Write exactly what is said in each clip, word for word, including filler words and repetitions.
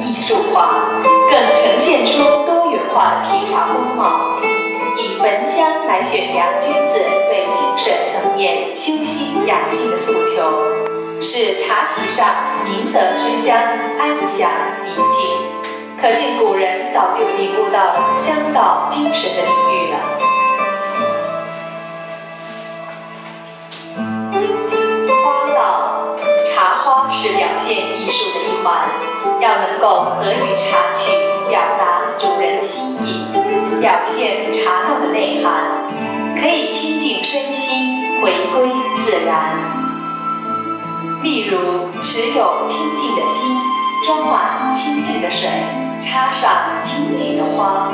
艺术化，更呈现出多元化的品茶风貌。以焚香来宣扬君子对精神层面修心养性的诉求，使茶席上明德之香安详宁静。可见古人早就领悟到了香道精神的领域了。花道，茶花是表现艺术的一环，要能够合于茶曲，表达主人的心意，表现茶道的内涵，可以清净身心，回归自然。例如，持有清净的心，装满清净的水，插上清净的花。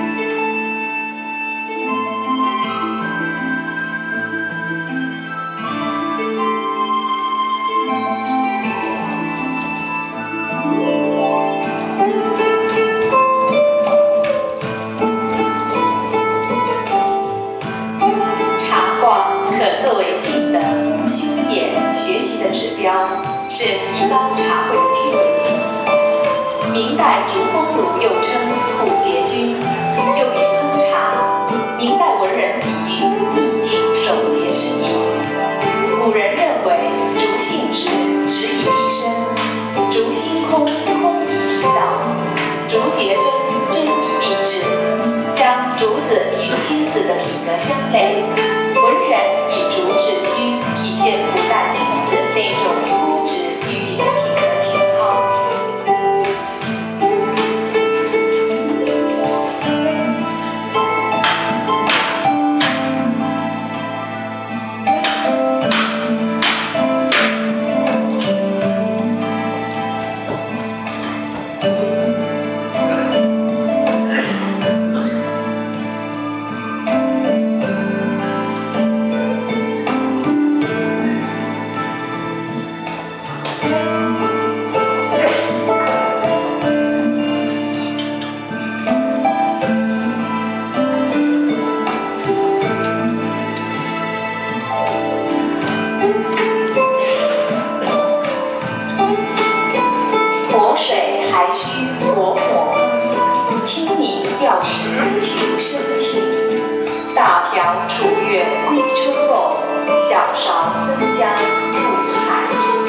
是提高茶会的趣味性。明代竹风炉又称苦节菌，用于烹茶。明代文人比喻逆境守节之意。古人认为竹性直，直以一身；竹心空，空以体道；竹节真，真以励志。将竹子与君子的品格相类，文人以竹制居，体现古代君子那种固执郁郁的品格情操。大瓢楚月归春后，小勺分江入海。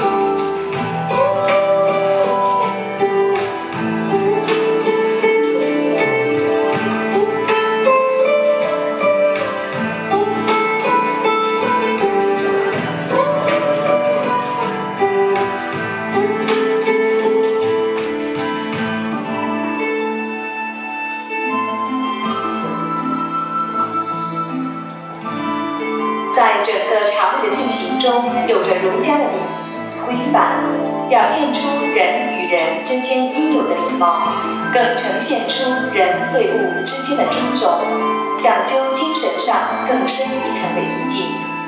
在整个茶会的进行中，有着儒家的礼仪规范，表现出人与人之间应有的礼貌，更呈现出人对物之间的尊重，讲究精神上更深一层的意境。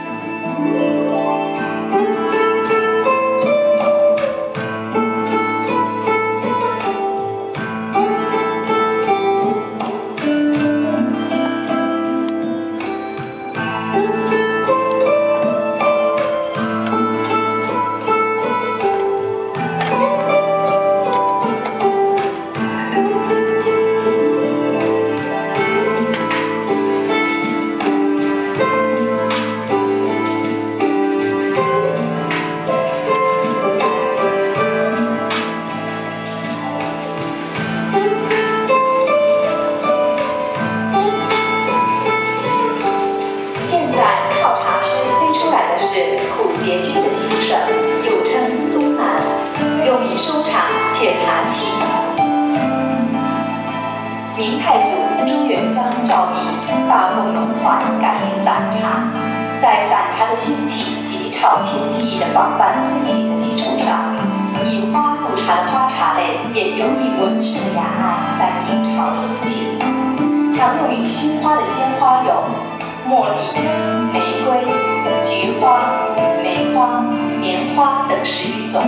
明太祖朱元璋诏命大奉农团改进散茶，在散茶的兴起及超前技艺的防范推行的基础上，以花入茶的花茶类也由于纹饰的雅爱，在明朝兴起。常用于熏花的鲜花有茉莉、玫瑰、菊花、梅花、棉花等十余种。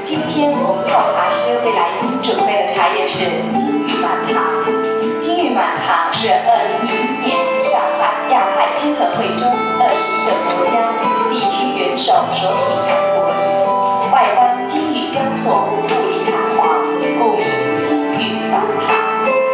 为来宾准备的茶叶是金玉满茶。金玉满是二零零一年上海亚太经合会中二十一个国家地区元首所品尝果饮，外观金玉交错，富丽堂皇，故名金玉宝塔。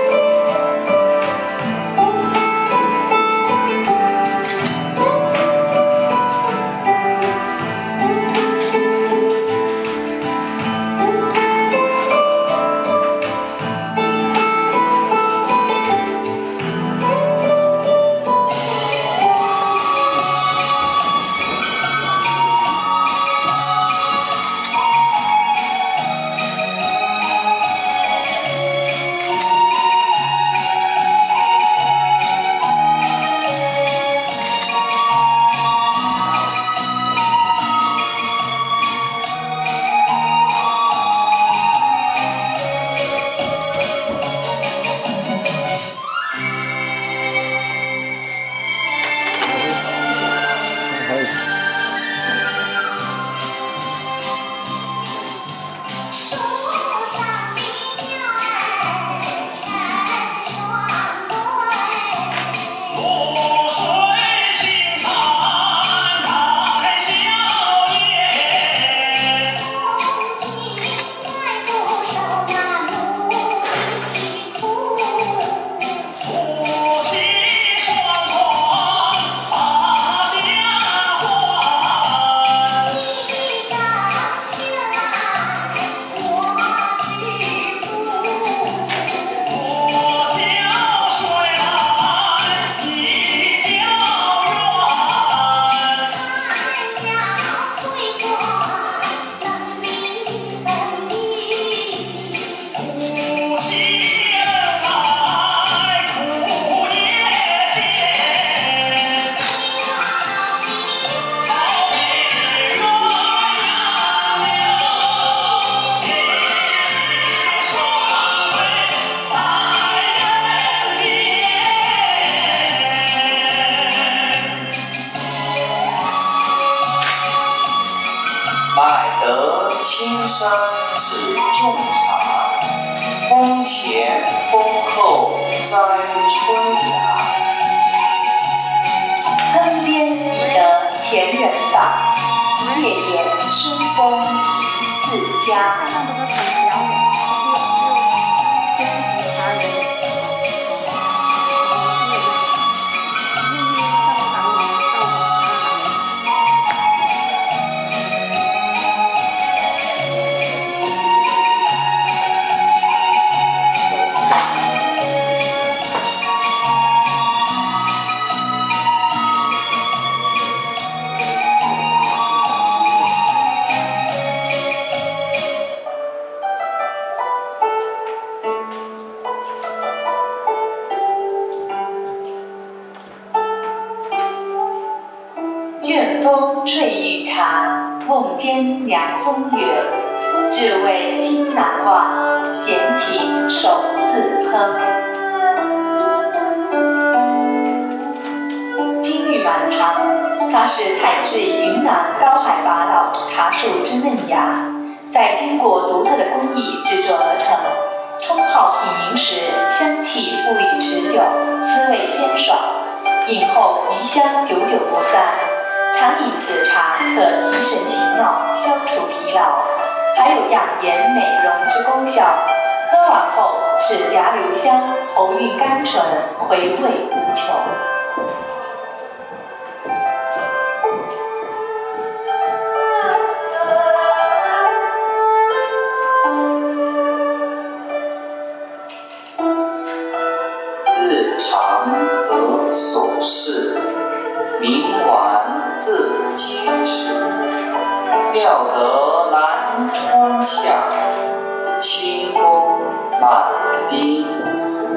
买得青山只种茶，风前风后摘春芽。 坑间已得前人道，夜言春风已自家。卷风吹玉茶，梦间凉风月。只为心难忘，闲情手自烹。金玉满堂，它是采自云南高海拔老茶树之嫩芽，在经过独特的工艺制作而成。冲泡品茗时，香气馥郁持久，滋味鲜爽，饮后余香久久不散。常饮此茶可提神醒脑，消除疲劳，还有养颜美容之功效。喝完后齿颊留香，喉韵甘醇，回味无穷。 日常何所事，明晚自矜持。料得南窗下，清风满冰丝。